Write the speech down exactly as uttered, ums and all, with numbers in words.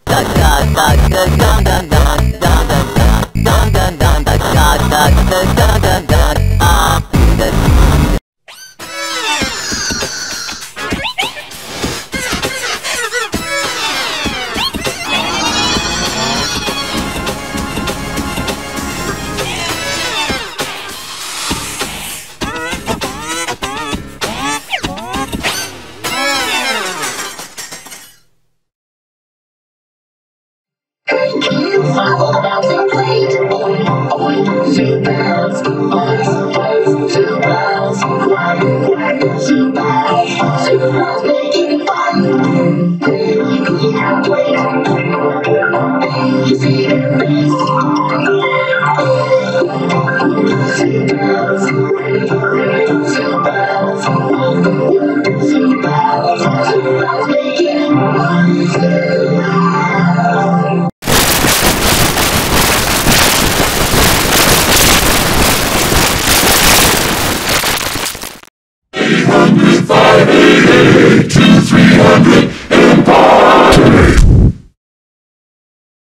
All about the plate. Oink, oink, two bells. Buzz, buzz, two bells. Quack, quack, two bells. Two bells making fun. Clearly clean our plate. You see their face. Two bells.